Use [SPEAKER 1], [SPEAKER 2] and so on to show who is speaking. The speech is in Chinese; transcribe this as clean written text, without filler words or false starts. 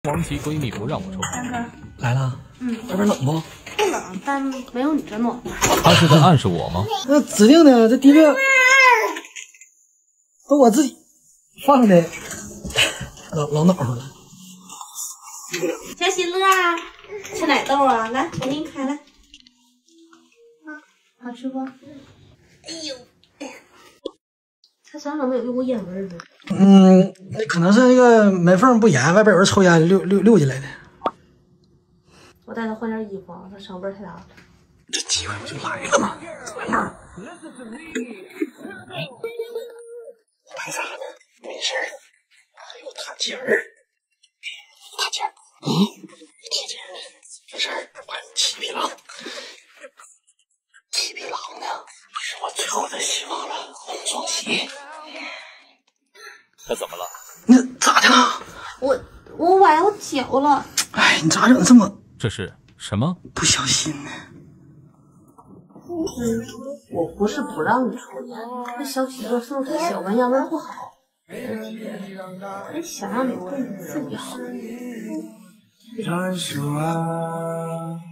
[SPEAKER 1] 王琦闺蜜不让我抽。
[SPEAKER 2] 三哥
[SPEAKER 3] 来了，外边冷不？
[SPEAKER 2] 不冷，但没有你这暖和。
[SPEAKER 1] 他是在暗示我吗？
[SPEAKER 3] 那指定的，这地面都我自己放的，老暖和了。
[SPEAKER 2] 小喜乐啊，吃奶豆啊，来，我给你开来。好吃不？哎呦，它身上怎么有一股烟味儿呢？
[SPEAKER 3] 那可能是那个门缝不严，外边有人抽烟溜进来的。
[SPEAKER 2] 我带他换件衣服，他声味太大了。
[SPEAKER 3] 这机会不就来了吗？怎么样？拍啥呢？没事儿，还有塔尖儿，塔尖儿，塔尖儿，没事儿，我还有七匹狼，七匹狼呢，是我最后的希望了，红双喜。
[SPEAKER 1] 他怎么了？
[SPEAKER 3] 那咋的了？
[SPEAKER 2] 我崴到脚了。
[SPEAKER 3] 哎，你咋整这么
[SPEAKER 1] 这是什么？
[SPEAKER 3] 不小心呢？
[SPEAKER 2] 我不是不让你抽烟，那小喜乐是不是小闻烟味不好？想让你对你自己好。